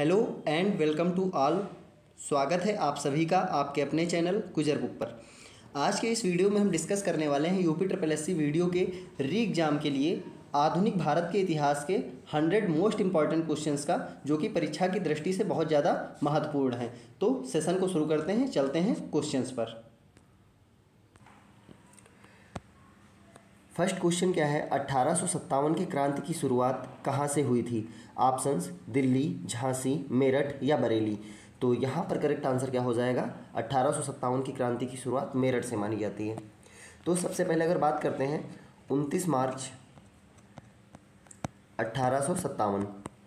Hello and welcome to all. स्वागत है आप सभी का आपके अपने चैनल गुजर बुक पर। आज के इस वीडियो में हम डिस्कस करने वाले हैं यूपी ट्रिपल एससी वीडियो के री एग्जाम के लिए आधुनिक भारत के इतिहास के 100 मोस्ट इंपॉर्टेंट क्वेश्चंस का, जो कि परीक्षा की दृष्टि से बहुत ज़्यादा महत्वपूर्ण है। तो सेशन को शुरू करते हैं, चलते हैं क्वेश्चंस पर। फर्स्ट क्वेश्चन क्या है? 1857 की क्रांति की शुरुआत कहाँ से हुई थी? ऑप्शंस दिल्ली, झांसी, मेरठ या बरेली। तो यहाँ पर करेक्ट आंसर क्या हो जाएगा? 1857 की क्रांति की शुरुआत मेरठ से मानी जाती है। तो सबसे पहले अगर बात करते हैं 29 मार्च 1857,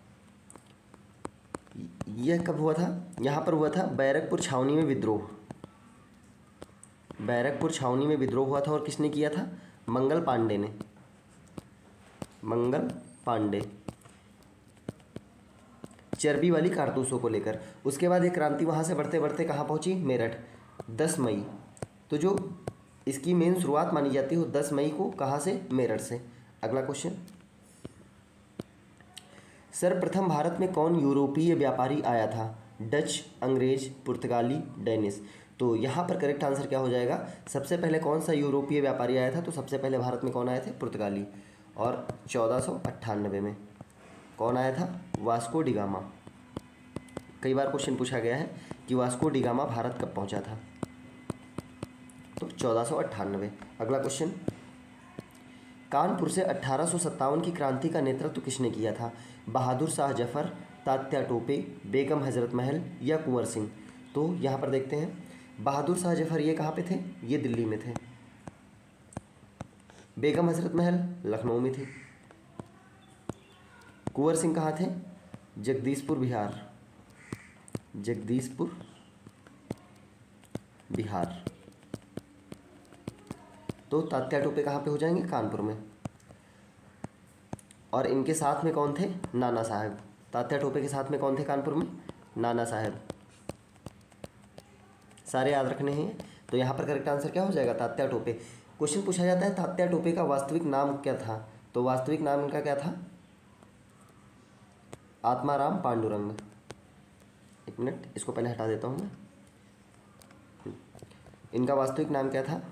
यह कब हुआ था? यहाँ पर हुआ था बैरकपुर छावनी में विद्रोह। बैरकपुर छावनी में विद्रोह हुआ था और किसने किया था? मंगल पांडे ने। मंगल पांडे, चर्बी वाली कारतूसों को लेकर। उसके बाद ये क्रांति वहाँ से बढ़ते बढ़ते कहाँ पहुँची? मेरठ, 10 मई। तो जो इसकी मेन शुरुआत मानी जाती है वो 10 मई को कहाँ से? मेरठ से। अगला क्वेश्चन, सर्वप्रथम भारत में कौन यूरोपीय व्यापारी आया था? डच, अंग्रेज, पुर्तगाली, डेनिश। तो यहाँ पर करेक्ट आंसर क्या हो जाएगा? सबसे पहले कौन सा यूरोपीय व्यापारी आया था? तो सबसे पहले भारत में कौन आए थे? पुर्तगाली। और 1498 में कौन आया था? Vasco da Gama. कई बार क्वेश्चन पूछा गया है कि वास्को डी गामा भारत कब पहुँचा था? तो 1498। अगला क्वेश्चन, कानपुर से 1857 की क्रांति का नेतृत्व किसने किया था? बहादुर शाह जफर, तात्या टोपे, बेगम हजरत महल या कुंवर सिंह। तो यहाँ पर देखते हैं, बहादुर शाह जफर ये कहाँ पे थे? ये दिल्ली में थे। बेगम हजरत महल लखनऊ में थे। कुंवर सिंह कहाँ थे? जगदीशपुर बिहार। जगदीशपुर बिहार। तो तात्या टोपे कहाँ पे हो जाएंगे? कानपुर में। और इनके साथ में कौन थे? नाना साहब। तात्या टोपे के साथ में कौन थे कानपुर में? नाना साहब। सारे याद रखने हैं। तो यहाँ पर करेक्ट आंसर क्या हो जाएगा? तात्या टोपे। क्वेश्चन पूछा जाता है तात्या टोपे का वास्तविक नाम क्या था? तो वास्तविक नाम इनका क्या था? आत्माराम पांडुरंग। एक मिनट, इसको पहले हटा देता हूँ मैं। इनका वास्तविक नाम क्या था?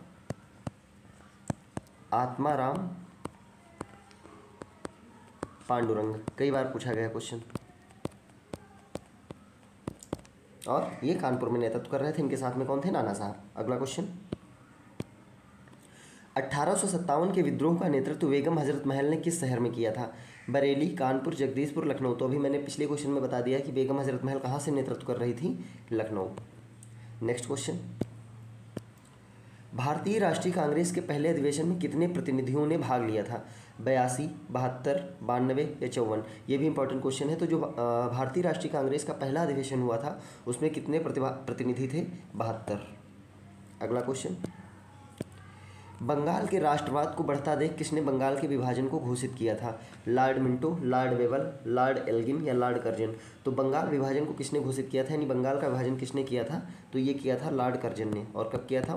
आत्माराम पांडुरंग। कई बार पूछा गया क्वेश्चन। और ये कानपुर में नेतृत्व कर रहे थे। इनके साथ में कौन थे? नाना साहब। अगला क्वेश्चन, 1857 के विद्रोह का नेतृत्व बेगम हजरत महल ने किस शहर में किया था? बरेली, कानपुर, जगदीशपुर, लखनऊ। तो अभी मैंने पिछले क्वेश्चन में बता दिया कि बेगम हजरत महल कहाँ से नेतृत्व कर रही थी? लखनऊ। नेक्स्ट क्वेश्चन, भारतीय राष्ट्रीय कांग्रेस के पहले अधिवेशन में कितने प्रतिनिधियों ने भाग लिया था? 82, 72, 92 या 54। ये भी इंपॉर्टेंट क्वेश्चन है। तो जो भारतीय राष्ट्रीय कांग्रेस का पहला अधिवेशन हुआ था उसमें कितने प्रतिनिधि थे? 72। अगला क्वेश्चन, बंगाल के राष्ट्रवाद को बढ़ता देख किसने बंगाल के विभाजन को घोषित किया था? Lord Minto, lord Wavell, lord Elgin या लॉर्ड कर्जन। तो बंगाल विभाजन को किसने घोषित किया था, यानी बंगाल का विभाजन किसने किया था? तो ये किया था लॉर्ड कर्जन ने। और कब किया था?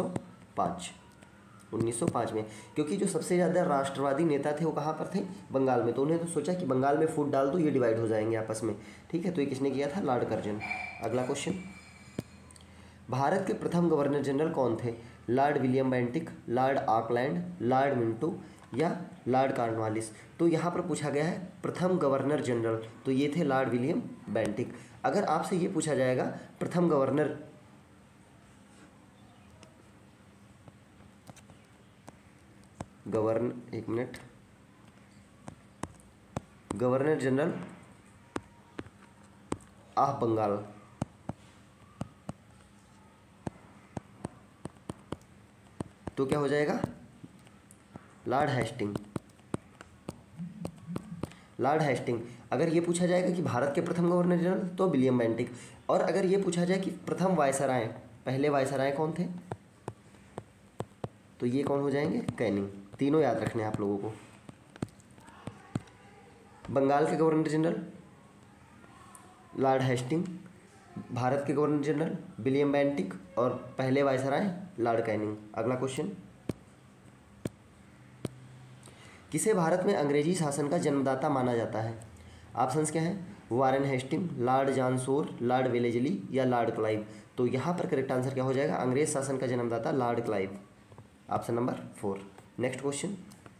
1905 में। क्योंकि जो सबसे ज़्यादा राष्ट्रवादी नेता थे वो कहाँ पर थे? बंगाल में। तो उन्हें तो सोचा कि बंगाल में फूट डाल दो, ये डिवाइड हो जाएंगे आपस में। ठीक है, तो ये किसने किया था? Lord Curzon. अगला क्वेश्चन, भारत के प्रथम गवर्नर जनरल कौन थे? Lord William Bentinck, lord Auckland, lord Minto या लॉर्ड कॉर्नवालिस। तो यहाँ पर पूछा गया है प्रथम गवर्नर जनरल, तो ये थे लॉर्ड विलियम बेंटिक। अगर आपसे ये पूछा जाएगा प्रथम गवर्नर एक minute, governor general of Bengal, तो क्या हो जाएगा? Lord Hastings. Lord Hastings. अगर ये पूछा जाएगा कि भारत के प्रथम गवर्नर जनरल, तो विलियम बेंटिक। और अगर ये पूछा जाए कि प्रथम वायसराय, पहले वायसराय कौन थे, तो ये कौन हो जाएंगे? कैनिंग। तीनों याद रखने हैं आप लोगों को। बंगाल के governor general lord Hastings, Bharat के गवर्नर जनरल विलियम बेंटिक और पहले वायसराय लॉर्ड कैनिंग। अगला क्वेश्चन, किसे भारत में अंग्रेजी शासन का जन्मदाता माना जाता है? ऑप्शंस क्या हैं? वारेन हेस्टिंग, लॉर्ड जानसोर, लॉर्ड वेलेजली या लॉर्ड क्लाइव? तो यहाँ पर करेक्ट आंसर क्या हो जाएगा? अंग्रेज शासन का जन्मदाता lord Clive, option number 4। Next question,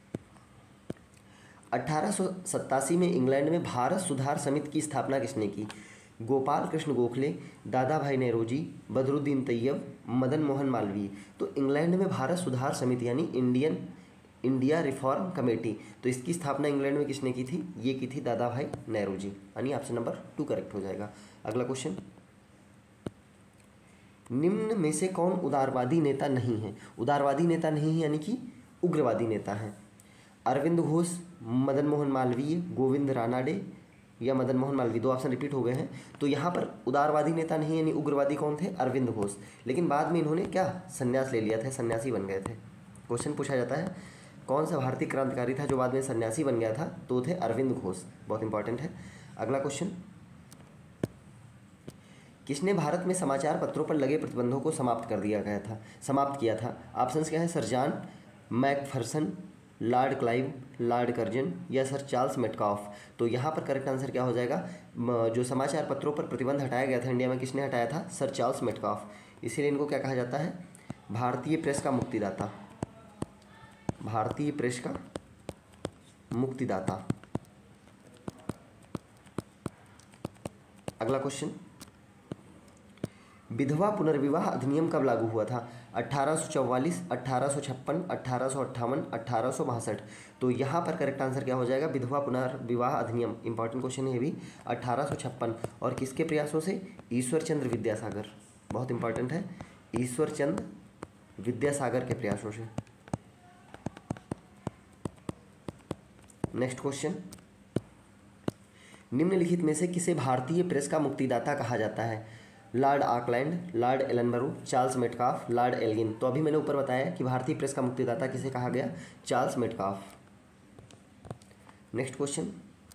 1887 में इंग्लैंड में भारत सुधार समिति की स्थापना किसने की? गोपाल कृष्ण गोखले, दादा भाई नेरोजी, बदरुद्दीन तैयब, मदन मोहन मालवीय। तो इंग्लैंड में भारत सुधार समिति यानी इंडिया रिफॉर्म कमेटी, तो इसकी स्थापना इंग्लैंड में किसने की थी? ये की थी दादा भाई नेहरू जी, यानी ऑप्शन नंबर 2 करेक्ट हो जाएगा। अगला क्वेश्चन, निम्न में से कौन उदारवादी नेता नहीं है? उदारवादी नेता नहीं है यानी कि उग्रवादी नेता है। अरविंद घोष, मदन मोहन मालवीय, गोविंद रानाडे या मदन मोहन मालवीय। दो ऑप्शन रिपीट हो गए हैं। तो यहाँ पर उदारवादी नेता नहीं यानी उग्रवादी कौन थे? अरविंद घोष। लेकिन बाद में इन्होंने क्या संन्यास ले लिया था, सन्यासी बन गए थे। क्वेश्चन पूछा जाता है कौन सा भारतीय क्रांतिकारी था जो बाद में सन्यासी बन गया था? तो थे अरविंद घोष, बहुत इंपॉर्टेंट है। अगला क्वेश्चन, किसने भारत में समाचार पत्रों पर लगे प्रतिबंधों को समाप्त किया था? ऑप्शंस क्या है? Sir John Macpherson, lord Clive, lord Curzon या सर चार्ल्स मेटकॉफ। तो यहाँ पर करेक्ट आंसर क्या हो जाएगा? जो समाचार पत्रों पर प्रतिबंध हटाया गया था इंडिया में, किसने हटाया था? Sir Charles Metcalfe. इसीलिए इनको क्या कहा जाता है? भारतीय प्रेस का मुक्तिदाता, भारतीय प्रेस का मुक्तिदाता। अगला क्वेश्चन, विधवा पुनर्विवाह अधिनियम कब लागू हुआ था? 1844, 1856, 1858, 1862। तो यहाँ पर करेक्ट आंसर क्या हो जाएगा? विधवा पुनर्विवाह अधिनियम, इंपॉर्टेंट क्वेश्चन है ये भी, 1856। और किसके प्रयासों से? ईश्वर चंद्र विद्यासागर, बहुत इंपॉर्टेंट है, ईश्वर चंद्र विद्यासागर के प्रयासों से। नेक्स्ट क्वेश्चन, निम्नलिखित में से किसे भारतीय प्रेस का मुक्तिदाता कहा जाता है? Lord Auckland, lord Ellenborough, Charles Metcalfe, lord Elgin. तो अभी मैंने ऊपर बताया कि भारतीय प्रेस का मुक्तिदाता किसे कहा गया? Charles Metcalfe. नेक्स्ट क्वेश्चन,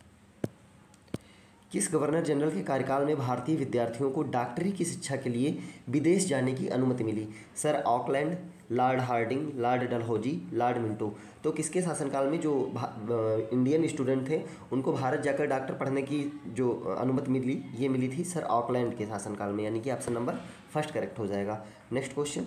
किस गवर्नर जनरल के कार्यकाल में भारतीय विद्यार्थियों को डॉक्टरी की शिक्षा के लिए विदेश जाने की अनुमति मिली? Sir Auckland, lord Hardinge, lord Dalhousie, lord Minto. तो किसके शासनकाल में जो इंडियन स्टूडेंट थे उनको भारत जाकर डॉक्टर पढ़ने की जो अनुमति मिली, ये मिली थी सर ऑकलैंड के शासनकाल में, यानी कि ऑप्शन नंबर फर्स्ट करेक्ट हो जाएगा। नेक्स्ट क्वेश्चन,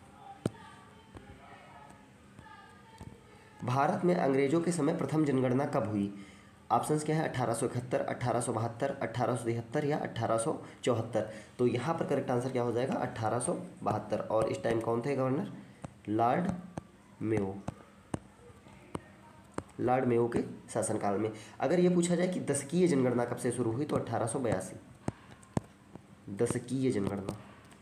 भारत में अंग्रेजों के समय प्रथम जनगणना कब हुई? ऑप्शंस क्या है? 1871, 1872, 1873 या 1874। तो यहाँ पर करेक्ट आंसर क्या हो जाएगा? 1872। और इस टाइम कौन थे governor? Lord Mayo, lord Mayo के शासनकाल में। अगर ये पूछा जाए कि दशकीय जनगणना कब से शुरू हुई, तो 1882, दशकीय जनगणना।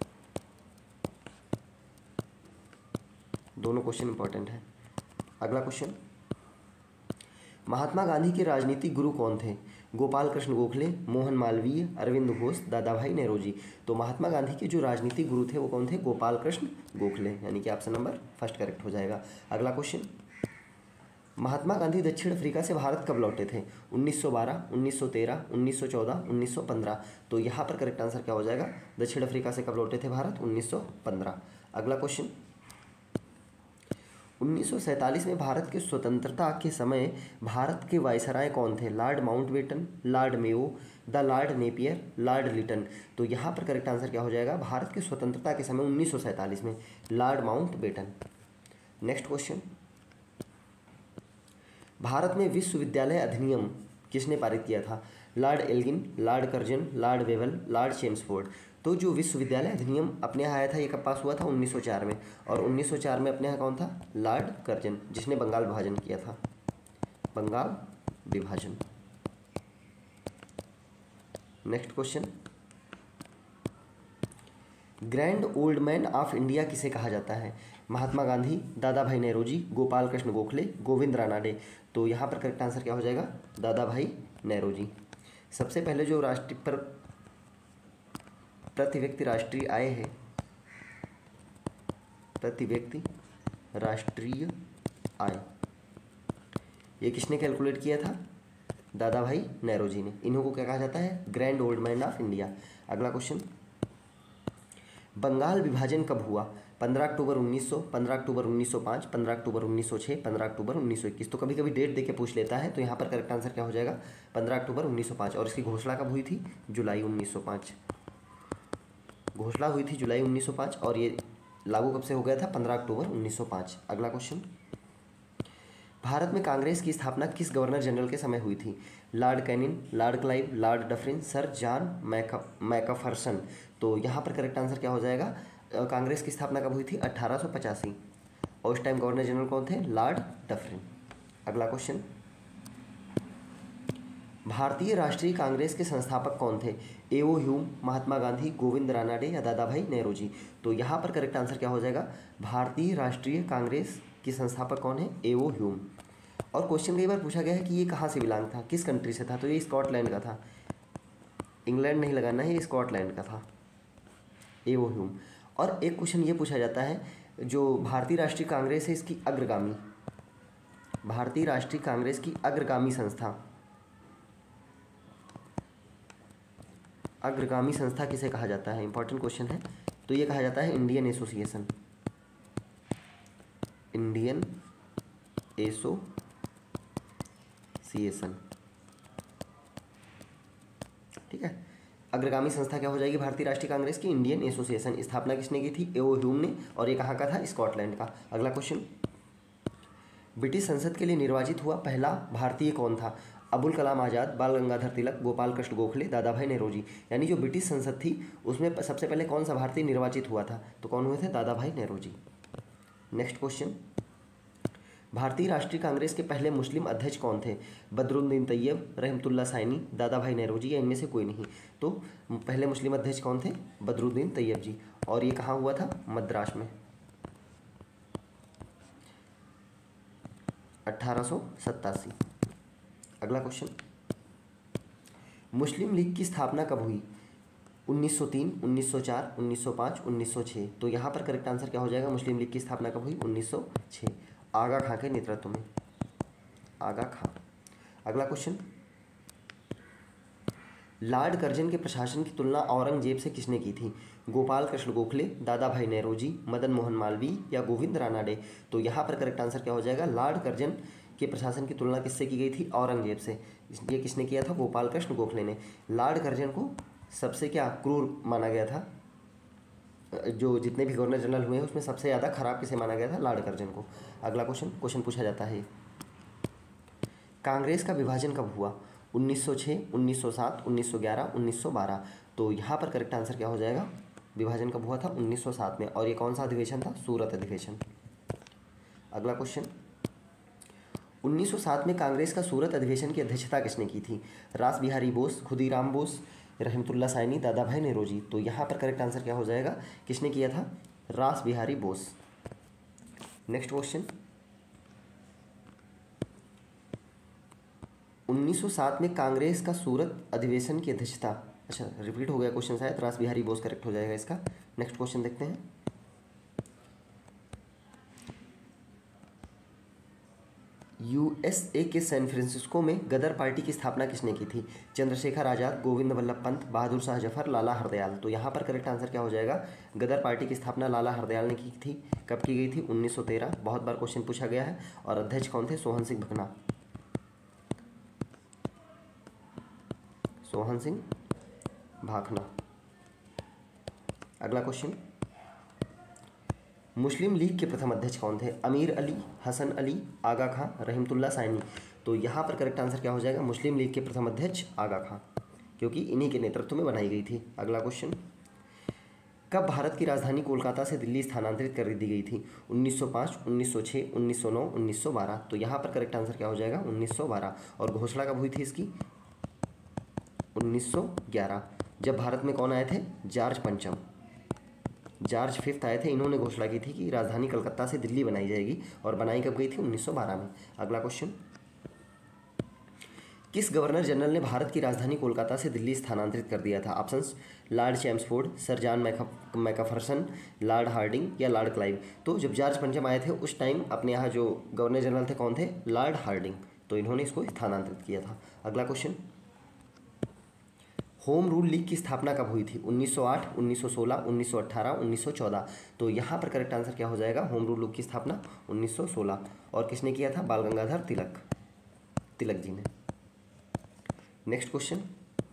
दोनों क्वेश्चन इंपॉर्टेंट है। अगला क्वेश्चन, महात्मा गांधी के राजनीतिक गुरु कौन थे? गोपाल कृष्ण गोखले, मोहन मालवीय, अरविंद घोष, दादा भाई नेरोजी। तो महात्मा गांधी के जो राजनीतिक गुरु थे वो कौन थे? गोपाल कृष्ण गोखले, यानी कि ऑप्शन नंबर फर्स्ट करेक्ट हो जाएगा। अगला क्वेश्चन, महात्मा गांधी दक्षिण अफ्रीका से भारत कब लौटे थे? 1912, 1913, 1914, 1915। तो यहाँ पर करेक्ट आंसर क्या हो जाएगा? दक्षिण अफ्रीका से कब लौटे थे भारत? 1915। अगला क्वेश्चन, 1947 में भारत के स्वतंत्रता के समय भारत के वायसराय कौन थे? Lord Mountbatten, lord Mayo, the lord Napier, lord Lytton. तो यहाँ पर करेक्ट आंसर क्या हो जाएगा? भारत के स्वतंत्रता के समय 1947 में लॉर्ड माउंटबेटन। नेक्स्ट क्वेश्चन, भारत में विश्वविद्यालय अधिनियम किसने पारित किया था? Lord Elgin, lord Curzon, lord Wavell, lord Chelmsford. तो जो विश्वविद्यालय अधिनियम अपने यहाँ आया था, ये कब पास हुआ था? 1904 में। और 1904 में अपने यहाँ कौन था? लॉर्ड कर्जन, जिसने बंगाल विभाजन किया था, बंगाल विभाजन। Next question, grand old man of India किसे कहा जाता है? महात्मा गांधी, दादा भाई नेरोजी, गोपाल कृष्ण गोखले, गोविंद रानाडे। तो यहाँ पर करेक्ट आंसर क्या हो जाएगा? दादा भाई नेरोजी। सबसे पहले जो राष्ट्रीय पर प्रति व्यक्ति राष्ट्रीय आय है, प्रति व्यक्ति राष्ट्रीय आय, ये किसने कैलकुलेट किया था? दादा भाई नेरोजी ने। इन्हों को क्या कहा जाता है? Grand old man of India. अगला क्वेश्चन, बंगाल विभाजन कब हुआ? 15 अक्टूबर 1900, 15 अक्टूबर 1905, 15 अक्टूबर 1906, 15 अक्टूबर 1921। तो कभी कभी डेट देके पूछ लेता है, तो यहाँ पर करेक्ट आंसर क्या हो जाएगा? 15 अक्टूबर 1905। और इसकी घोषणा कब हुई थी? जुलाई 1905। घोषणा हुई थी जुलाई 1905 और ये लागू कब से हो गया था? 15 अक्टूबर 1905। अगला क्वेश्चन, भारत में कांग्रेस की स्थापना किस गवर्नर जनरल के समय हुई थी? Lord Canning, lord Clive, lord Dufferin, sir John Macpherson. तो यहाँ पर करेक्ट आंसर क्या हो जाएगा? कांग्रेस की स्थापना कब हुई थी? 1885। और उस टाइम गवर्नर जनरल कौन थे? Lord Dufferin. अगला क्वेश्चन, भारतीय राष्ट्रीय कांग्रेस के संस्थापक कौन थे? एओ ह्यूम, महात्मा गांधी, गोविंद रानाडे या दादा भाई नेहरू जी। तो यहाँ पर करेक्ट आंसर क्या हो जाएगा? भारतीय राष्ट्रीय कांग्रेस के संस्थापक कौन है? एओ ह्यूम। और क्वेश्चन कई बार पूछा गया है कि ये कहाँ से बिलोंग था, किस कंट्री से था? तो ये स्कॉटलैंड का था, इंग्लैंड नहीं लगाना है, ये स्कॉटलैंड का था, एओ ह्यूम। और एक क्वेश्चन ये पूछा जाता है, जो भारतीय राष्ट्रीय कांग्रेस है इसकी अग्रगामी, भारतीय राष्ट्रीय कांग्रेस की अग्रगामी संस्था, अग्रगामी संस्था किसे कहा जाता है? इंपॉर्टेंट क्वेश्चन है। तो ये कहा जाता है इंडियन एसोसिएशन, इंडियन एसोसिएशन। ठीक है, अग्रगामी संस्था क्या हो जाएगी भारतीय राष्ट्रीय कांग्रेस की? Indian association. स्थापना किसने की थी? एओ ह्यूम ने। और ये कहाँ का था? स्कॉटलैंड का। अगला क्वेश्चन, ब्रिटिश संसद के लिए निर्वाचित हुआ पहला भारतीय कौन था? अबुल कलाम आज़ाद, बाल गंगाधर तिलक, गोपाल कृष्ण गोखले, दादा भाई नेहरू जी। यानी जो ब्रिटिश संसद थी उसमें सबसे पहले कौन सा भारतीय निर्वाचित हुआ था? तो कौन हुए थे? दादा भाई नेहरू जी। नेक्स्ट क्वेश्चन, भारतीय राष्ट्रीय कांग्रेस के पहले मुस्लिम अध्यक्ष कौन थे? बदरुद्दीन तैयब, रहमतुल्लाह सैनी, दादा भाई नेहरू जी या इनमें से कोई नहीं। तो पहले मुस्लिम अध्यक्ष कौन थे? बदरुद्दीन तैयब जी। और ये कहाँ हुआ था? मद्रास में, 1887। अगला क्वेश्चन, मुस्लिम लीग की स्थापना कब हुई? 1903, 1904, 1905, 1906। तो यहाँ पर करेक्ट आंसर क्या हो जाएगा? मुस्लिम लीग की स्थापना कब हुई? 1906, आगा खां के नेतृत्व में, आगा खां। अगला क्वेश्चन, लॉर्ड कर्जन के प्रशासन की तुलना औरंगजेब से किसने की थी? गोपाल कृष्ण गोखले, दादा भाई नेहरू जी, मदन मोहन मालवीय या गोविंद रानाडे। तो यहाँ पर करेक्ट आंसर क्या हो जाएगा? लॉर्ड कर्जन के प्रशासन की तुलना किससे की गई थी? औरंगजेब से। ये किसने किया था? गोपाल कृष्ण गोखले ने। लॉर्ड कर्जन को सबसे क्या क्रूर माना गया था? जो जितने भी गवर्नर जनरल हुए हैं उसमें सबसे ज़्यादा खराब किसे माना गया था? लॉर्ड कर्जन को। अगला क्वेश्चन पूछा जाता है, कांग्रेस का विभाजन कब हुआ? 1906, 1907, 1911, 1912। तो यहाँ पर करेक्ट आंसर क्या हो जाएगा? विभाजन कब हुआ था? 1907 में। और ये कौन सा अधिवेशन था? सूरत अधिवेशन। अगला क्वेश्चन, 1907 में कांग्रेस का सूरत अधिवेशन की अध्यक्षता किसने की थी? रास बिहारी बोस, खुदीराम बोस, रहमतुल्लाह सैनी, दादा भाई नेहरू जी। तो यहाँ पर करेक्ट आंसर क्या हो जाएगा? किसने किया था? रास बिहारी बोस। नेक्स्ट क्वेश्चन, 1907 में कांग्रेस का सूरत अधिवेशन की अध्यक्षता, अच्छा रिपीट हो गया क्वेश्चन शायद, रास बिहारी बोस करेक्ट हो जाएगा इसका। नेक्स्ट क्वेश्चन देखते हैं, यूएसए के सैन फ्रांसिस्को में गदर पार्टी की स्थापना किसने की थी? चंद्रशेखर आज़ाद, गोविंद वल्लभ पंत, बहादुर शाह जफर, लाला हरदयाल। तो यहाँ पर करेक्ट आंसर क्या हो जाएगा? गदर पार्टी की स्थापना लाला हरदयाल ने की थी। कब की गई थी? 1913। बहुत बार क्वेश्चन पूछा गया है। और अध्यक्ष कौन थे? सोहन सिंह भकना, सोहन सिंह भाखना। अगला क्वेश्चन, मुस्लिम लीग के प्रथम अध्यक्ष कौन थे? अमीर अली, हसन अली, आगा खां, रहमतुल्लाह सैनी। तो यहाँ पर करेक्ट आंसर क्या हो जाएगा? मुस्लिम लीग के प्रथम अध्यक्ष आगा खां, क्योंकि इन्हीं के नेतृत्व में बनाई गई थी। अगला क्वेश्चन, कब भारत की राजधानी कोलकाता से दिल्ली स्थानांतरित कर दी गई थी? 1905, 1906, 1909, 1912। तो यहाँ पर करेक्ट आंसर क्या हो जाएगा? 1912। और घोषणा कब हुई थी इसकी? 1911। जब भारत में कौन आए थे? जॉर्ज पंचम, जॉर्ज फिफ्थ आए थे। इन्होंने घोषणा की थी कि राजधानी कलकत्ता से दिल्ली बनाई जाएगी। और बनाई कब गई थी? 1912 में। अगला क्वेश्चन, किस गवर्नर जनरल ने भारत की राजधानी कोलकाता से दिल्ली स्थानांतरित कर दिया था? Options, lord Chelmsford, sir John Macpherson, lord Hardinge या लॉर्ड क्लाइव। तो जब जॉर्ज पंचम आए थे उस टाइम अपने यहाँ जो गवर्नर जनरल थे कौन थे? Lord Hardinge. तो इन्होंने इसको स्थानांतरित किया था। अगला क्वेश्चन, होम रूल लीग की स्थापना कब हुई थी? 1908, 1916, 1918, 1914। तो यहाँ पर करेक्ट आंसर क्या हो जाएगा? होम रूल लीग की स्थापना 1916। और किसने किया था? बाल गंगाधर तिलक जी ने। नेक्स्ट क्वेश्चन,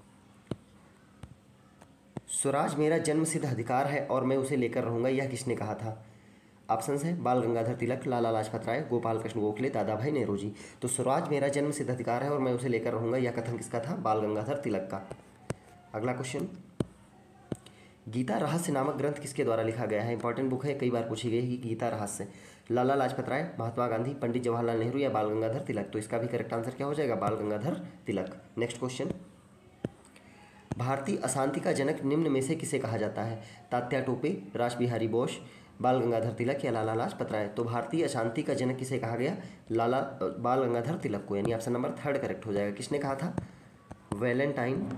स्वराज मेरा जन्मसिद्ध अधिकार है और मैं उसे लेकर रहूंगा, यह किसने कहा था? ऑप्शंस है बाल गंगाधर तिलक, लाला लाजपत राय, गोपाल कृष्ण गोखले, दादा भाई नेहरू जी। तो स्वराज मेरा जन्मसिद्ध अधिकार है और मैं उसे लेकर रहूंगा, यह कथन किसका था? बाल गंगाधर तिलक का। अगला क्वेश्चन, गीता रहस्य नामक ग्रंथ किसके द्वारा लिखा गया है? इंपॉर्टेंट बुक है, कई बार पूछी गई है कि गीता रहस्य। लाला लाजपत राय, महात्मा गांधी, पंडित जवाहरलाल नेहरू या बाल गंगाधर तिलक। तो इसका भी करेक्ट आंसर क्या हो जाएगा? बाल गंगाधर तिलक। नेक्स्ट क्वेश्चन, भारतीय अशांति का जनक निम्न में से किसे कहा जाता है? तात्या टोपे, रास बिहारी बोस, बाल गंगाधर तिलक या लाला लाजपत राय। तो भारतीय अशांति का जनक किसे कहा गया? बाल गंगाधर तिलक को, यानी ऑप्शन नंबर 3 करेक्ट हो जाएगा। किसने कहा था? वैलेंटाइन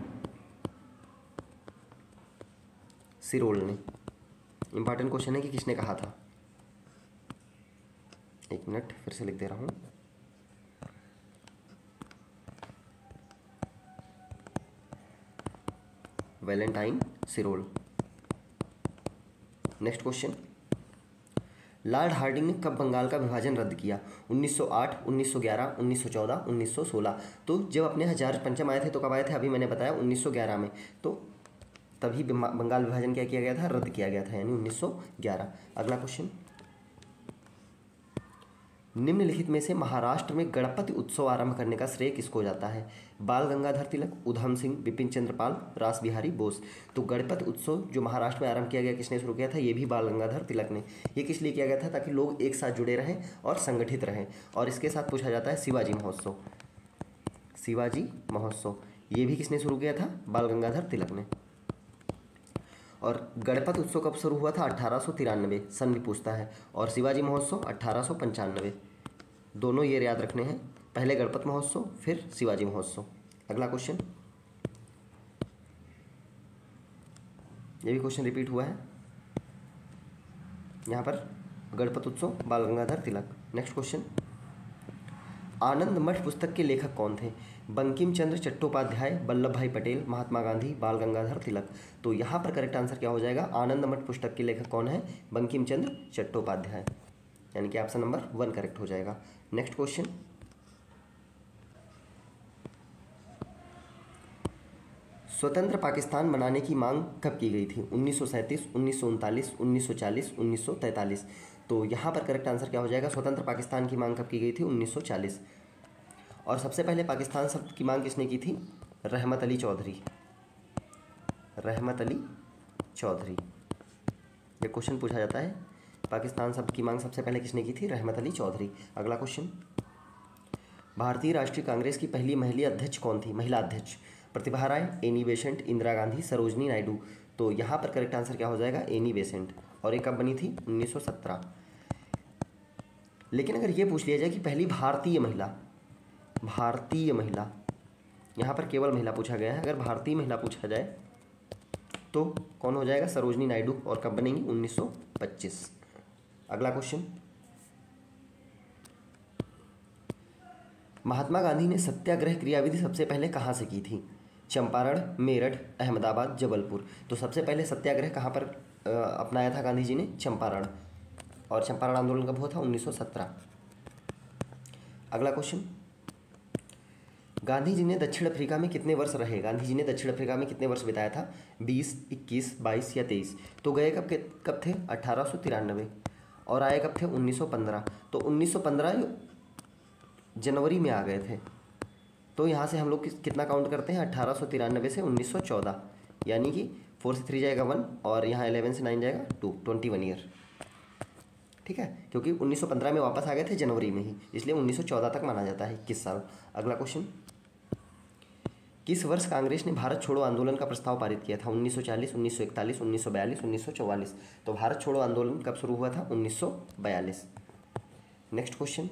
सिरोल ने। इंपॉर्टेंट क्वेश्चन है कि किसने कहा था। एक मिनट फिर से लिख दे रहा हूँ। Valentine Chirol. Next question, lord Hardinge ने कब बंगाल का विभाजन रद्द किया? 1908, 1911, 1914, 1916। तो जब अपने यहाँ जॉर्ज पंचम आए थे तो कब आए थे? अभी मैंने बताया 1911 में। तो तभी बंगाल विभाजन क्या किया गया था? रद्द किया गया था, यानी 1911। अगला क्वेश्चन, निम्नलिखित में से महाराष्ट्र में गणपति उत्सव आरंभ करने का श्रेय किसको जाता है? बाल गंगाधर तिलक, उधम सिंह, बिपिन चंद्र पाल, रास बिहारी बोस। तो गणपति उत्सव जो महाराष्ट्र में आरंभ किया गया, किसने शुरू किया था? ये भी बाल गंगाधर तिलक ने। ये किस लिए किया गया था? ताकि लोग एक साथ जुड़े रहें और संगठित रहें। और इसके साथ पूछा जाता है शिवाजी महोत्सव। शिवाजी महोत्सव ये भी किसने शुरू किया था? बाल गंगाधर तिलक ने। और गणपति उत्सव कब शुरू हुआ था? 1893 सन भी पूछता है। और शिवाजी महोत्सव 1895। दोनों ये याद रखने हैं, पहले गणपति महोत्सव फिर शिवाजी महोत्सव। अगला क्वेश्चन, ये भी क्वेश्चन रिपीट हुआ है यहाँ पर, गणपति उत्सव बाल गंगाधर तिलक। नेक्स्ट क्वेश्चन, आनंद मठ पुस्तक के लेखक कौन थे? बंकिम चंद्र चट्टोपाध्याय, वल्लभ भाई पटेल, महात्मा गांधी, बाल गंगाधर तिलक। तो यहाँ पर करेक्ट आंसर क्या हो जाएगा? आनंद मठ पुस्तक के लेखक कौन है? बंकिम चंद्र चट्टोपाध्याय, यानी कि ऑप्शन नंबर 1 करेक्ट हो जाएगा। नेक्स्ट क्वेश्चन, स्वतंत्र पाकिस्तान बनाने की मांग कब की गई थी? 1937, 1939, 1940, 1943। तो यहाँ पर करेक्ट आंसर क्या हो जाएगा? स्वतंत्र पाकिस्तान की मांग कब की गई थी? 1940। और सबसे पहले पाकिस्तान शब्द की मांग किसने की थी? रहमत अली चौधरी। रहमत अली चौधरी, ये क्वेश्चन पूछा जाता है, पाकिस्तान शब्द की मांग सबसे पहले किसने की थी? रहमत अली चौधरी। अगला क्वेश्चन, भारतीय राष्ट्रीय कांग्रेस की पहली महिला अध्यक्ष कौन थी? महिला अध्यक्ष प्रतिभा राय, एनी बेसेंट, इंदिरा गांधी, सरोजनी नायडू। तो यहाँ पर करेक्ट आंसर क्या हो जाएगा? Annie Besant. और ये कब बनी थी? 1917। लेकिन अगर ये पूछ लिया जाए कि पहली भारतीय महिला, यहाँ पर केवल महिला पूछा गया है, अगर भारतीय महिला पूछा जाए तो कौन हो जाएगा? सरोजनी नायडू। और कब बनेंगी? 1925। अगला क्वेश्चन, महात्मा गांधी ने सत्याग्रह क्रियाविधि सबसे पहले कहाँ से की थी? चंपारण, मेरठ, अहमदाबाद, जबलपुर। तो सबसे पहले सत्याग्रह कहाँ पर अपनाया था गांधी जी ने? चंपारण। और चंपारण आंदोलन कब हुआ था? 1917। अगला क्वेश्चन, गांधी जी ने दक्षिण अफ्रीका में कितने वर्ष रहे? गांधी जी ने दक्षिण अफ्रीका में कितने वर्ष बिताया था? 20, 21, 22 या 23। तो गए कब थे? 1893। और आए कब थे? 1915। तो 1915 जनवरी में आ गए थे। तो यहाँ से हम लोग कितना काउंट करते हैं? 1893 से 1914, यानी कि 4 से 3 जाएगा 1 और यहाँ 11 से 9 जाएगा 2, 21 ईयर। ठीक है, क्योंकि 1915 में वापस आ गए थे जनवरी में ही, इसलिए 1914 तक माना जाता है, 21 साल। अगला क्वेश्चन, किस वर्ष कांग्रेस ने भारत छोड़ो आंदोलन का प्रस्ताव पारित किया था? 1940, 1941, 1942, 1944। तो भारत छोड़ो आंदोलन कब शुरू हुआ था? 1942। नेक्स्ट क्वेश्चन,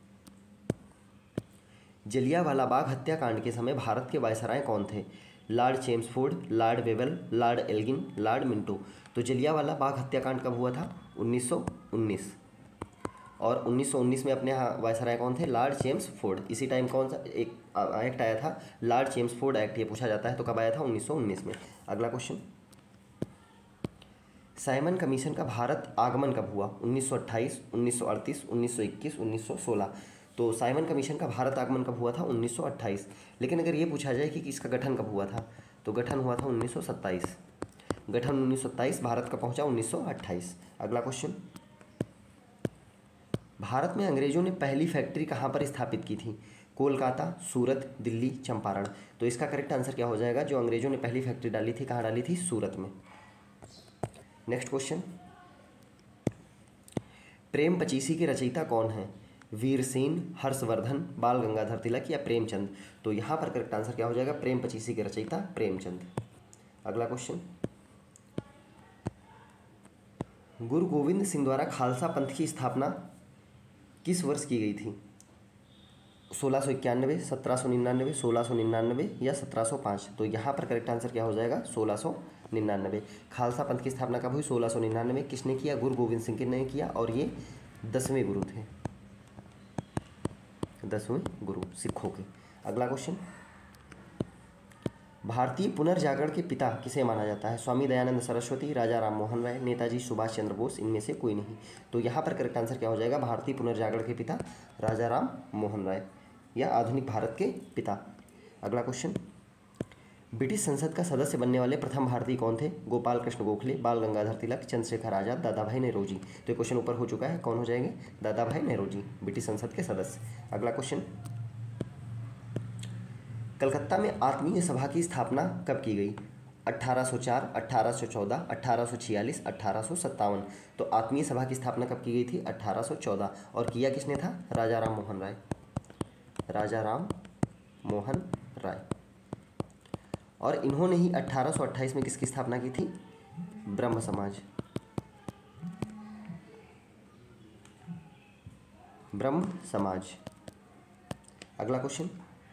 जलियांवाला बाग हत्याकांड के समय भारत के वायसराय कौन थे? Lord Chelmsford, lord Wavell, lord Elgin, lord Minto. तो जलियांवाला बाग हत्याकांड कब हुआ था? 1919। और 1919 में अपने यहाँ वायसराय कौन थे? Lord Chelmsford. इसी टाइम कौन सा एक एक्ट आया था, लॉर्ड चेम्सफोर्ड एक्ट, ये पूछा जाता है तो कब आया था, 1919 में। अगला क्वेश्चन, साइमन कमीशन का भारत आगमन कब हुआ, 1928, 1938, 1921, 1916। तो साइमन कमीशन का भारत आगमन कब हुआ था, 1928। लेकिन अगर ये पूछा जाए कि इसका गठन कब हुआ था, तो गठन हुआ था 1927। गठन 1927, भारत का पहुंचा 1928। अगला क्वेश्चन, भारत में अंग्रेजों ने पहली फैक्ट्री कहाँ पर स्थापित की थी, कोलकाता, सूरत, दिल्ली, चंपारण। तो इसका करेक्ट आंसर क्या हो जाएगा, जो अंग्रेजों ने पहली फैक्ट्री डाली थी, कहाँ डाली थी, सूरत में। नेक्स्ट क्वेश्चन, प्रेम पचीसी के रचयिता कौन है, वीरसेन, हर्षवर्धन, बाल गंगाधर तिलक या प्रेमचंद। तो यहाँ पर करेक्ट आंसर क्या हो जाएगा, प्रेम पचीसी के रचयिता प्रेमचंद। अगला क्वेश्चन, गुरु गोविंद सिंह द्वारा खालसा पंथ की स्थापना किस वर्ष की गई थी, 1691, 1799, 1699 या 1705। तो यहाँ पर करेक्ट आंसर क्या हो जाएगा, 1699। खालसा पंथ की स्थापना कब हुई, 1699। किसने किया, गुरु गोविंद सिंह ने किया, और ये 10वें गुरु थे, 10वें गुरु सिखों के। अगला क्वेश्चन, भारतीय पुनर्जागरण के पिता किसे माना जाता है, स्वामी दयानंद सरस्वती, राजा राम मोहन राय, नेताजी सुभाष चंद्र बोस, इनमें से कोई नहीं। तो यहाँ पर करेक्ट आंसर क्या हो जाएगा, भारतीय पुनर्जागरण के पिता राजा राम मोहन राय, या आधुनिक भारत के पिता। अगला क्वेश्चन, ब्रिटिश संसद का सदस्य बनने वाले प्रथम भारतीय कौन थे, गोपाल कृष्ण गोखले, बाल गंगाधर तिलक, चंद्रशेखर आजाद, दादा भाई नेहरूजी। तो ये क्वेश्चन ऊपर हो चुका है, कौन हो जाएंगे, दादा भाई नेहरूजी, ब्रिटिश संसद के सदस्य। अगला क्वेश्चन, कलकत्ता में आत्मीय सभा की स्थापना कब की गई, 1804, 1814, 1846, 1857। तो आत्मीय सभा की स्थापना कब की गई थी, 1814, और किया किसने था, राजा राम मोहन राय, राजा राम मोहन राय। और इन्होंने ही 1828 में किसकी स्थापना की थी, ब्रह्म समाज, ब्रह्म समाज। अगला क्वेश्चन,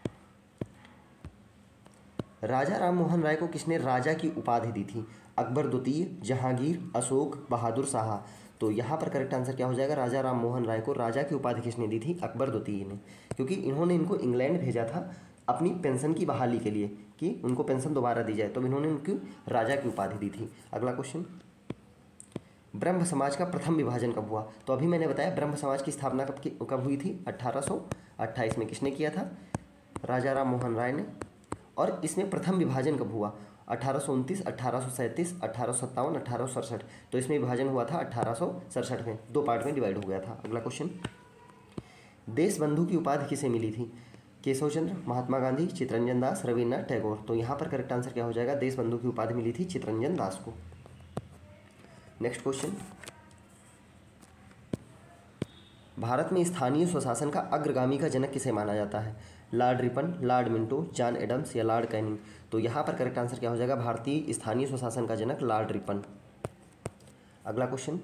राजा राम मोहन राय को किसने राजा की उपाधि दी थी, अकबर द्वितीय, जहांगीर, अशोक, बहादुर शाह। तो यहाँ पर करेक्ट आंसर क्या हो जाएगा, राजा राम मोहन राय को राजा की उपाधि किसने दी थी, अकबर द्वितीय ने, क्योंकि इन्होंने इनको इंग्लैंड भेजा था अपनी पेंशन की बहाली के लिए, कि उनको पेंशन दोबारा दी जाए, तो इन्होंने उनको राजा की उपाधि दी थी। अगला क्वेश्चन, ब्रह्म समाज का प्रथम विभाजन कब हुआ। तो अभी मैंने बताया ब्रह्म समाज की स्थापना कब हुई थी, 1828 में। किसने किया था, राजा राम मोहन राय ने। और इसमें प्रथम विभाजन कब हुआ, 1829, 1837, 1857, 1867। तो इसमें विभाजन हुआ था 1867 में, 2 पार्ट में डिवाइड हो गया था। अगला क्वेश्चन, देश बंधु की उपाधि किसे मिली थी, केशव चंद्र, महात्मा गांधी, चित्तरंजन दास, रविन्द्रनाथ टैगोर। तो यहाँ पर करेक्ट आंसर क्या हो जाएगा, देश बंधु की उपाधि मिली थी चित्तरंजन दास को। नेक्स्ट क्वेश्चन, भारत में स्थानीय स्वशासन का अग्रगामी का जनक किसे माना जाता है, lord Ripon, lord Minto, John Adams या लॉर्ड कैनिंग। तो यहाँ पर करेक्ट आंसर क्या हो जाएगा, भारतीय स्थानीय स्वशासन का जनक लॉर्ड रिपन। अगला क्वेश्चन,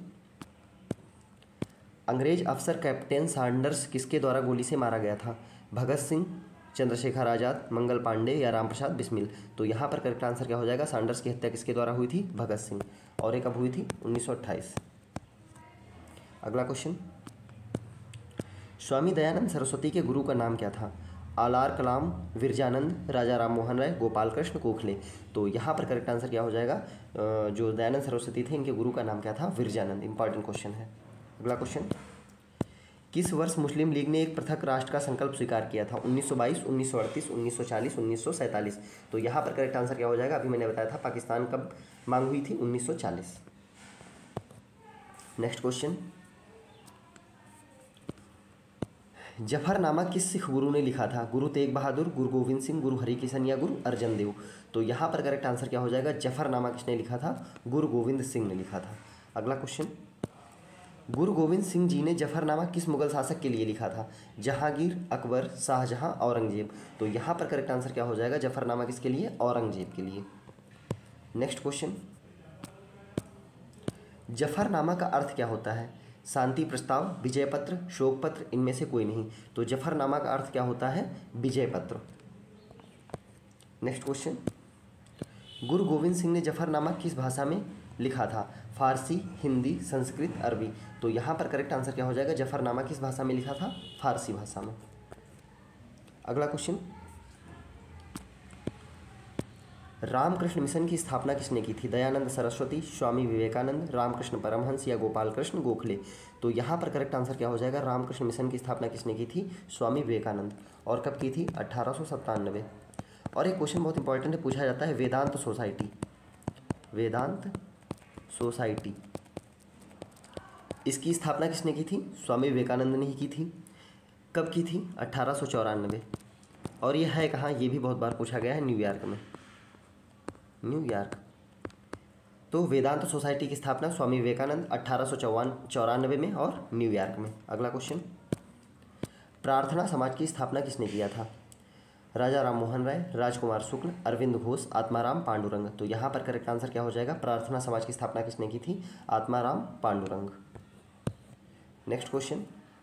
अंग्रेज अफसर कैप्टन सैंडर्स किसके द्वारा गोली से मारा गया था, भगत सिंह, चंद्रशेखर आजाद, मंगल पांडे या रामप्रसाद बिस्मिल। तो यहाँ पर करेक्ट आंसर क्या हो जाएगा, सैंडर्स की हत्या किसके द्वारा हुई थी, भगत सिंह, और ये कब हुई थी, 1928। अगला क्वेश्चन, स्वामी दयानंद सरस्वती के गुरु का नाम क्या था, आलार कलाम, विरजानंद, राजा राम मोहन राय, गोपाल कृष्ण गोखले। तो यहाँ पर करेक्ट आंसर क्या हो जाएगा, जो दयानंद सरस्वती थे इनके गुरु का नाम क्या था, विरजानंद। इंपॉर्टेंट क्वेश्चन है। अगला क्वेश्चन, किस वर्ष मुस्लिम लीग ने एक पृथक राष्ट्र का संकल्प स्वीकार किया था, 1922, 1938, 1940, 1947। तो यहाँ पर करेक्ट आंसर क्या हो जाएगा, अभी मैंने बताया था पाकिस्तान कब मांग हुई थी, 1940। नेक्स्ट क्वेश्चन, जफरनामा किस सिख गुरु ने लिखा था, गुरु तेग बहादुर, गुरु गोविंद सिंह, गुरु हरिकिशन या गुरु अर्जन देव। तो यहाँ पर करेक्ट आंसर क्या हो जाएगा, जफरनामा किसने लिखा था, गुरु गोविंद सिंह ने लिखा था। अगला क्वेश्चन, गुरु गोविंद सिंह जी ने जफरनामा किस मुगल शासक के लिए लिखा था, जहांगीर, अकबर, शाहजहां, औरंगजेब। तो यहाँ पर करेक्ट आंसर क्या हो जाएगा, जफरनामा किसके लिए, औरंगजेब के लिए। नेक्स्ट क्वेश्चन, जफरनामा का अर्थ क्या होता है, शांति प्रस्ताव, विजय पत्र, शोक पत्र, इनमें से कोई नहीं। तो जफरनामा का अर्थ क्या होता है, विजय पत्र। नेक्स्ट क्वेश्चन, गुरु गोविंद सिंह ने जफरनामा किस भाषा में लिखा था, फारसी, हिंदी, संस्कृत, अरबी। तो यहाँ पर करेक्ट आंसर क्या हो जाएगा, जफरनामा किस भाषा में लिखा था, फारसी भाषा में। अगला क्वेश्चन, रामकृष्ण मिशन की स्थापना किसने की थी? दयानंद सरस्वती, स्वामी विवेकानंद, रामकृष्ण परमहंस या गोपाल कृष्ण गोखले? तो यहाँ पर करेक्ट आंसर क्या हो जाएगा? रामकृष्ण मिशन की स्थापना किसने की थी? स्वामी विवेकानंद। और कब की थी? 1897। और एक क्वेश्चन बहुत इंपॉर्टेंट है, पूछा जाता है, वेदांत सोसाइटी, वेदांत सोसाइटी, इसकी स्थापना किसने की थी? स्वामी विवेकानंद ने ही की थी। कब की थी? 1894। और ये है कहाँ? ये भी बहुत बार पूछा गया है, न्यूयॉर्क में, न्यूयॉर्क। तो वेदांत सोसाइटी की स्थापना स्वामी विवेकानंद 1894 में और न्यूयॉर्क में। अगला क्वेश्चन, प्रार्थना समाज की स्थापना किसने किया था? राजा राम मोहन राय, राजकुमार शुक्ल, अरविंद घोष, आत्माराम पांडुरंग? तो यहाँ पर करेक्ट आंसर क्या हो जाएगा? प्रार्थना समाज की स्थापना किसने की थी? आत्माराम पांडुरंग। नेक्स्ट क्वेश्चन,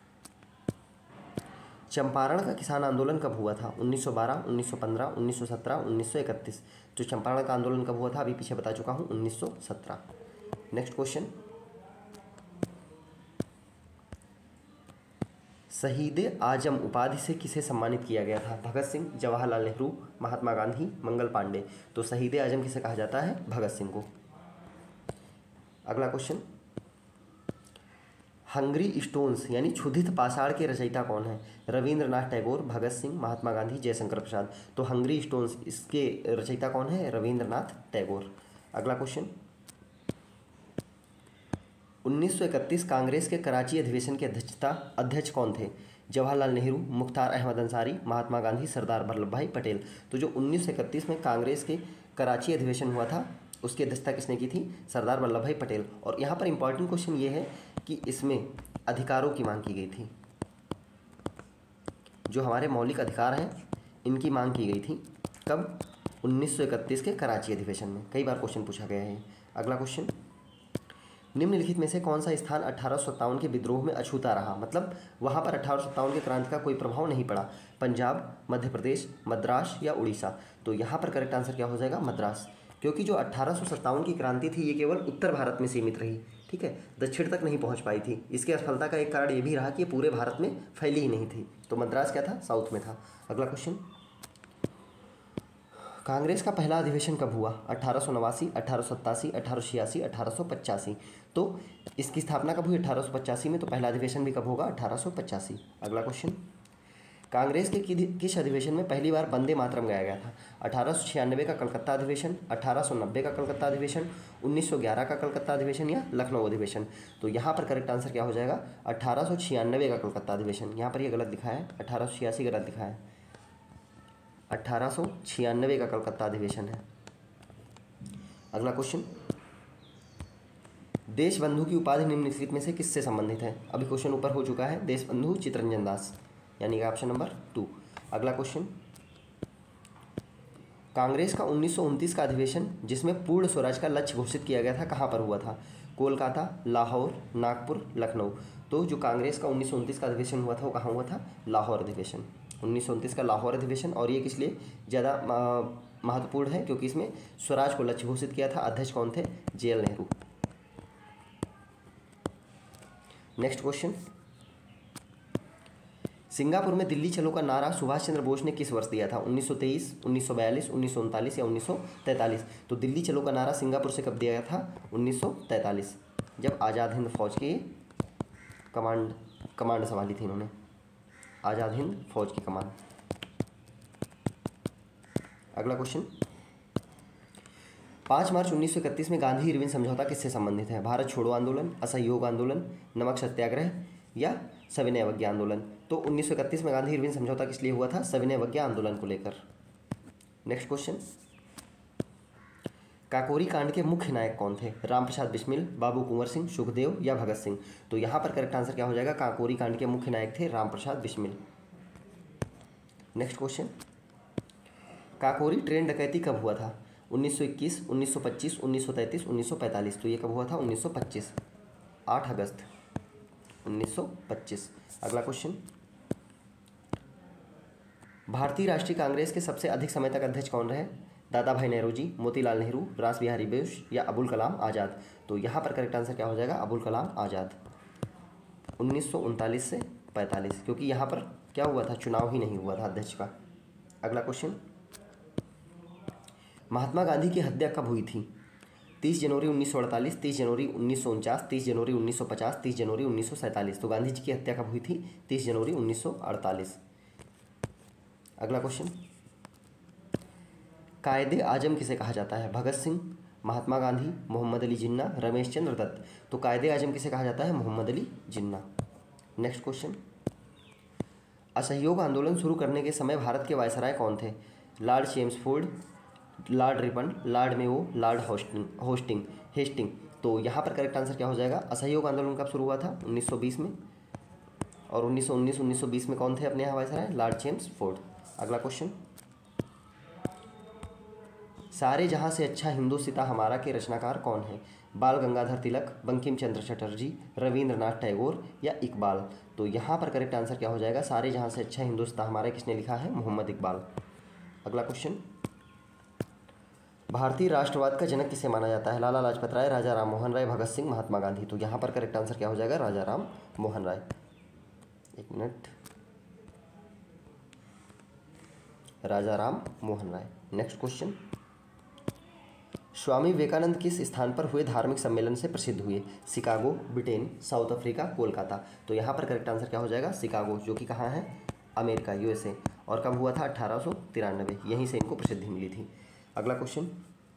चंपारण का किसान आंदोलन कब हुआ था? 1912, 1915, 1917, 1931? जो चंपारण का आंदोलन कब हुआ था अभी पीछे बता चुका हूँ, 1917। नेक्स्ट क्वेश्चन, शहीद आजम उपाधि से किसे सम्मानित किया गया था? भगत सिंह, जवाहरलाल नेहरू, महात्मा गांधी, मंगल पांडे? तो शहीद आजम किसे कहा जाता है? भगत सिंह को। अगला क्वेश्चन, हंगरी स्टोन्स यानी क्षुधित पाषाण के रचयिता कौन है? रविंद्रनाथ टैगोर, भगत सिंह, महात्मा गांधी, जयशंकर प्रसाद? तो हंगरी स्टोन्स, इसके रचयिता कौन है? रविंद्रनाथ टैगोर। अगला क्वेश्चन, 1931 कांग्रेस के कराची अधिवेशन के अध्यक्ष कौन थे? जवाहरलाल नेहरू, मुख्तार अहमद अंसारी, महात्मा गांधी, सरदार वल्लभ भाई पटेल? तो जो 1931 में कांग्रेस के कराची अधिवेशन हुआ था उसकी अध्यक्षता किसने की थी? सरदार वल्लभ भाई पटेल। और यहाँ पर इंपॉर्टेंट क्वेश्चन ये है कि इसमें अधिकारों की मांग की गई थी, जो हमारे मौलिक अधिकार हैं इनकी मांग की गई थी। कब? 1931 के कराची अधिवेशन में। कई बार क्वेश्चन पूछा गया है। अगला क्वेश्चन, निम्नलिखित में से कौन सा स्थान 1857 के विद्रोह में अछूता रहा? मतलब वहाँ पर 1857 के क्रांति का कोई प्रभाव नहीं पड़ा। पंजाब, मध्य प्रदेश, मद्रास या उड़ीसा? तो यहाँ पर करेक्ट आंसर क्या हो जाएगा? मद्रास। क्योंकि जो 1857 की क्रांति थी ये केवल उत्तर भारत में सीमित रही, ठीक है, दक्षिण तक नहीं पहुँच पाई थी। इसकी असफलता का एक कारण ये भी रहा कि ये पूरे भारत में फैली ही नहीं थी। तो मद्रास क्या था? साउथ में था। अगला क्वेश्चन, कांग्रेस का पहला अधिवेशन कब हुआ? 1889, 1887, 1886, 1885? तो इसकी स्थापना कब हुई? 1885 में। तो पहला अधिवेशन भी कब होगा? 1885। अगला क्वेश्चन, कांग्रेस के किस अधिवेशन में पहली बार वंदे मातरम गाया गया था? 1896 का कलकत्ता अधिवेशन, 1890 का कलकत्ता अधिवेशन, 1911 का कलकत्ता अधिवेशन या लखनऊ अधिवेशन? तो यहाँ पर करेक्ट आंसर क्या हो जाएगा? 1896 का कलकत्ता अधिवेशन। यहाँ पर ये गलत दिखा है, 1886 गलत दिखा है, 1896 का कलकत्ता अधिवेशन है। अगला क्वेश्चन, देशबंधु की उपाधि निम्नलिखित में से किससे संबंधित है? अभी क्वेश्चन ऊपर हो चुका है, देशबंधु चित्तरंजन दास, यानी कि ऑप्शन नंबर 2। अगला क्वेश्चन, कांग्रेस का 1929 का अधिवेशन जिसमें पूर्ण स्वराज का लक्ष्य घोषित किया गया था कहाँ पर हुआ था? कोलकाता, लाहौर, नागपुर, लखनऊ? तो जो कांग्रेस का 1929 का अधिवेशन हुआ था वो कहाँ हुआ था? लाहौर अधिवेशन। 1929 का लाहौर अधिवेशन। और ये किस लिए ज़्यादा महत्वपूर्ण है? क्योंकि इसमें स्वराज को लक्ष्य घोषित किया था। अध्यक्ष कौन थे? JL Nehru. Next question, Singapore में दिल्ली चलो का नारा सुभाष चंद्र बोस ने किस वर्ष दिया था? 1923, 1942, 1939 या 1943? तो दिल्ली चलो का नारा सिंगापुर से कब दिया गया था? 1943, जब आज़ाद हिंद फौज की कमांड संभाली थी इन्होंने, आज़ाद हिंद फौज की कमान। अगला क्वेश्चन, 5 मार्च 1931 में गांधी इरविन समझौता किससे संबंधित है? भारत छोड़ो आंदोलन, असहयोग आंदोलन, नमक सत्याग्रह या सविनय अवज्ञा आंदोलन? तो 1931 में गांधी इरविन समझौता किस लिए हुआ था? सविनय अवज्ञा आंदोलन को लेकर। नेक्स्ट क्वेश्चन, काकोरी कांड के मुख्य नायक कौन थे? रामप्रसाद बिस्मिल, बाबू कुंवर सिंह, सुखदेव या भगत सिंह? तो यहाँ पर करेक्ट आंसर क्या हो जाएगा? काकोरी कांड के मुख्य नायक थे Ramprasad Bismil. Next question, Kakori train डकैती कब हुआ था? 1921, 1925, 1933, 1945? तो ये कब हुआ था? 1925, 8 अगस्त 1925। अगला क्वेश्चन, भारतीय राष्ट्रीय कांग्रेस के सबसे अधिक समय तक अध्यक्ष कौन रहे? दादा भाई नौरोजी, मोतीलाल नेहरू, रास बिहारी बोस या अबुल कलाम आज़ाद? तो यहाँ पर करेक्ट आंसर क्या हो जाएगा? अबुल कलाम आज़ाद, 1939 से 45, क्योंकि यहाँ पर क्या हुआ था? चुनाव ही नहीं हुआ था अध्यक्ष का। अगला क्वेश्चन, महात्मा गांधी की हत्या कब हुई थी? 30 जनवरी 1948, 30 जनवरी 1949, 30 जनवरी 1950, 30 जनवरी 1947। तो गांधी जी की हत्या कब हुई थी? 30 जनवरी 1948। अगला क्वेश्चन, कायदे आजम किसे कहा जाता है? भगत सिंह, महात्मा गांधी, मोहम्मद अली जिन्ना, रमेश चंद्र दत्त। तो कायदे आजम किसे कहा जाता है? मोहम्मद अली जिन्ना। नेक्स्ट क्वेश्चन, असहयोग आंदोलन शुरू करने के समय भारत के वायसराय कौन थे? Lord Chelmsford, lord Ripon, lord Mayo, lord Hastings. तो यहाँ पर करेक्ट आंसर क्या हो जाएगा? असहयोग आंदोलन कब शुरू हुआ था? 1920 में। और 1919 1920 में कौन थे अपने यहाँ वायसराय? Lord Chelmsford. अगला क्वेश्चन, सारे जहाँ से अच्छा हिंदुस्तान हमारा के रचनाकार कौन है? बाल गंगाधर तिलक, बंकिम चंद्र चटर्जी, रविंद्रनाथ टैगोर या इकबाल। तो यहाँ पर करेक्ट आंसर क्या हो जाएगा? सारे जहाँ से अच्छा हिंदुस्तान हमारा किसने लिखा है? मोहम्मद इकबाल। अगला क्वेश्चन, भारतीय राष्ट्रवाद का जनक किसे माना जाता है? लाला लाजपत राय, राजा राम मोहन राय, भगत सिंह, महात्मा गांधी। तो यहाँ पर करेक्ट आंसर क्या हो जाएगा? राजा राम मोहन राय। एक minute, Raja Ram Mohan Roy. Next question, Swami Vivekananda किस स्थान पर हुए धार्मिक सम्मेलन से प्रसिद्ध हुए? Chicago, Britain, South Africa, Kolkata. तो यहाँ पर करेक्ट आंसर क्या हो जाएगा? शिकागो, जो कि कहाँ है? America, USA. और कब हुआ था? 1893। यहीं से इनको प्रसिद्धि मिली थी। अगला क्वेश्चन,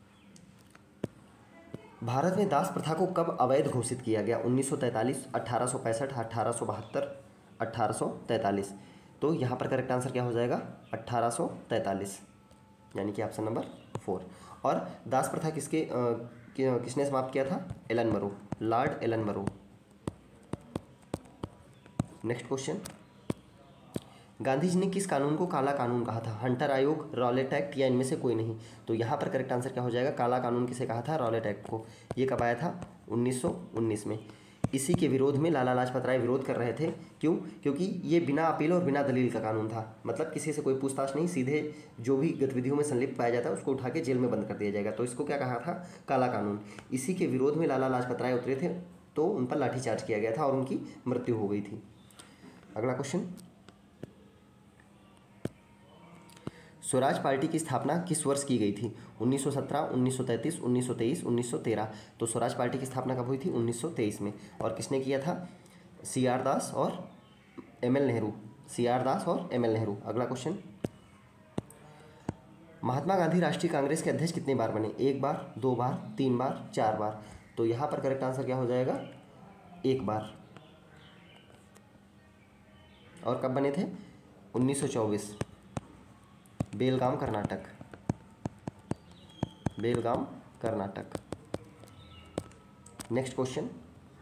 भारत में दास प्रथा को कब अवैध घोषित किया गया? 1943, 1865, 1872, 1843। तो यहाँ पर करेक्ट आंसर क्या हो जाएगा? 1843, यानी कि ऑप्शन नंबर 4। और दास प्रथा किसने समाप्त किया था? Ellenborough, Lord Ellenborough. Next question, Gandhi ji ने किस कानून को काला कानून कहा था? हंटर आयोग, रॉलेट एक्ट या इनमें से कोई नहीं। तो यहाँ पर करेक्ट आंसर क्या हो जाएगा? काला कानून किसे कहा था? रॉलेट एक्ट को। ये कब आया था? 1919 में। इसी के विरोध में लाला लाजपत राय विरोध कर रहे थे। क्यों? क्योंकि ये बिना अपील और बिना दलील का कानून था। मतलब किसी से कोई पूछताछ नहीं, सीधे जो भी गतिविधियों में संलिप्त पाया जाता है उसको उठा के जेल में बंद कर दिया जाएगा। तो इसको क्या कहा था? काला कानून। इसी के विरोध में लाला लाजपत राय उतरे थे, तो उन पर लाठीचार्ज किया गया था और उनकी मृत्यु हो गई थी। अगला क्वेश्चन, स्वराज पार्टी की स्थापना किस वर्ष की गई थी? 1917, 1933, 1923, 1913। तो स्वराज पार्टी की स्थापना कब हुई थी? 1923 में। और किसने किया था? CR दास और ML नेहरू। CR दास और ML नेहरू। अगला क्वेश्चन, महात्मा गांधी राष्ट्रीय कांग्रेस के अध्यक्ष कितने बार बने? 1 बार, 2 बार, 3 बार, 4 बार। तो यहाँ पर करेक्ट आंसर क्या हो जाएगा? 1 बार। और कब बने थे? 1924, बेलगाम कर्नाटक। बेलगाम कर्नाटक। नेक्स्ट क्वेश्चन,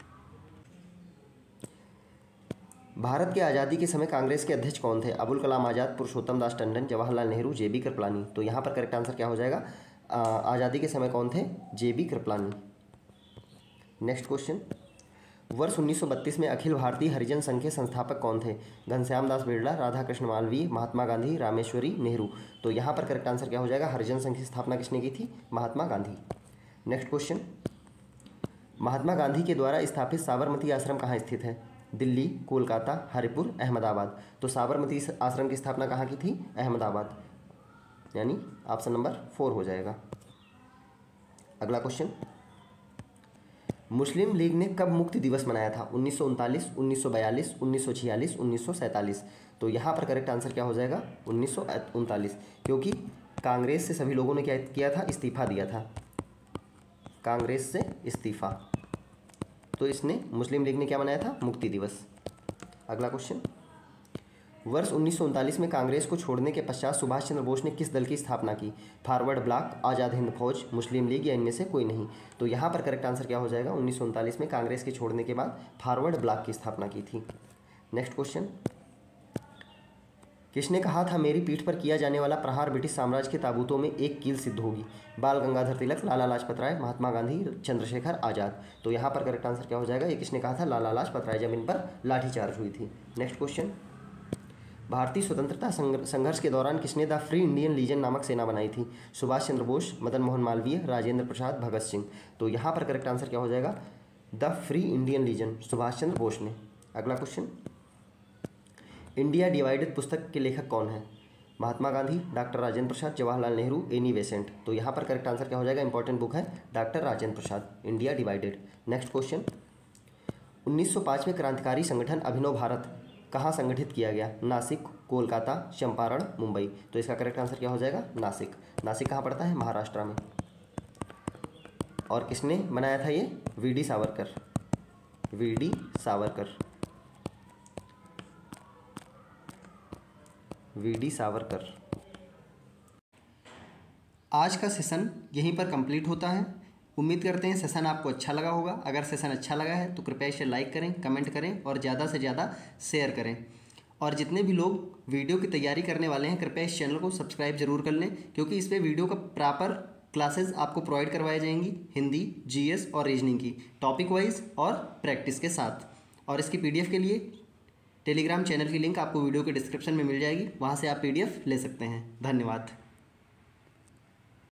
भारत की आज़ादी के समय कांग्रेस के अध्यक्ष कौन थे? अबुल कलाम आज़ाद, पुरुषोत्तम दास टंडन, जवाहरलाल नेहरू, JB कृपलानी। तो यहाँ पर करेक्ट आंसर क्या हो जाएगा? आज़ादी के समय कौन थे? JB कृपलानी। नेक्स्ट क्वेश्चन, वर्ष 1932 में अखिल भारतीय हरिजन संघ के संस्थापक कौन थे? घनश्याम दास बिरला, राधा कृष्ण मालवीय, महात्मा गांधी, रामेश्वरी, नेहरू। तो यहाँ पर करेक्ट आंसर क्या हो जाएगा? हरिजन संघ की स्थापना किसने की थी? महात्मा गांधी। नेक्स्ट क्वेश्चन, महात्मा गांधी के द्वारा स्थापित साबरमती आश्रम कहाँ स्थित है? दिल्ली, कोलकाता, हरिपुर, अहमदाबाद। तो साबरमती आश्रम की स्थापना कहाँ की थी? अहमदाबाद, यानी ऑप्शन नंबर 4 हो जाएगा। अगला क्वेश्चन, मुस्लिम लीग ने कब मुक्ति दिवस मनाया था? 1939, 1942, 1946, 1947। तो यहाँ पर करेक्ट आंसर क्या हो जाएगा? 1939, क्योंकि कांग्रेस से सभी लोगों ने क्या किया था? इस्तीफा दिया था, कांग्रेस से इस्तीफा। तो इसने मुस्लिम लीग ने क्या मनाया था? मुक्ति दिवस। अगला क्वेश्चन, वर्ष 1939 में कांग्रेस को छोड़ने के पश्चात सुभाष चंद्र बोस ने किस दल की स्थापना की? फॉरवर्ड ब्लॉक, आज़ाद हिंद फौज, मुस्लिम लीग या इनमें से कोई नहीं। तो यहाँ पर करेक्ट आंसर क्या हो जाएगा? 1939 में कांग्रेस के छोड़ने के बाद फॉरवर्ड ब्लॉक की स्थापना की थी। नेक्स्ट क्वेश्चन, किसने कहा था मेरी पीठ पर किया जाने वाला प्रहार ब्रिटिश साम्राज्य के ताबूतों में एक कील सिद्ध होगी? बाल गंगाधर तिलक, लाला लाजपत राय, महात्मा गांधी, चंद्रशेखर आज़ाद। तो यहाँ पर करेक्ट आंसर क्या हो जाएगा? ये किसने कहा था? लाला लाजपत राय, जब इन पर लाठीचार्ज हुई थी। नेक्स्ट क्वेश्चन, भारतीय स्वतंत्रता संघर्ष के दौरान किसने द फ्री इंडियन लीजन नामक सेना बनाई थी? सुभाष चंद्र बोस, मदन मोहन मालवीय, राजेंद्र प्रसाद, भगत सिंह। तो यहाँ पर करेक्ट आंसर क्या हो जाएगा? The Free Indian Legion, Subhash Chandra Bose ने। अगला क्वेश्चन, इंडिया डिवाइडेड पुस्तक के लेखक कौन है? Mahatma Gandhi, doctor Rajendra Prasad, Jawaharlal Nehru, Annie Besant. तो यहाँ पर करेक्ट आंसर क्या हो जाएगा? इंपॉर्टेंट बुक है doctor Rajendra Prasad, India divided. Next question, 1905 में क्रांतिकारी संगठन अभिनव भारत कहाँ संगठित किया गया? नासिक, कोलकाता, चंपारण, मुंबई। तो इसका करेक्ट आंसर क्या हो जाएगा? नासिक। नासिक कहाँ पड़ता है? महाराष्ट्र में। और किसने बनाया था ये? V D. Savarkar. V D. Savarkar. V D. Savarkar. आज का सेशन यहीं पर कंप्लीट होता है। उम्मीद करते हैं सेशन आपको अच्छा लगा होगा। अगर सेशन अच्छा लगा है तो कृपया इसे लाइक करें, कमेंट करें और ज़्यादा से ज़्यादा शेयर करें। और जितने भी लोग वीडियो की तैयारी करने वाले हैं कृपया इस चैनल को सब्सक्राइब जरूर कर लें, क्योंकि इस पर वीडियो का प्रॉपर क्लासेस आपको प्रोवाइड करवाई जाएंगी, हिंदी, जीएस और रीजनिंग की, टॉपिक वाइज और प्रैक्टिस के साथ। और इसकी पीडीएफ के लिए टेलीग्राम चैनल की लिंक आपको वीडियो के डिस्क्रिप्शन में मिल जाएगी, वहाँ से आप पीडीएफ ले सकते हैं। धन्यवाद।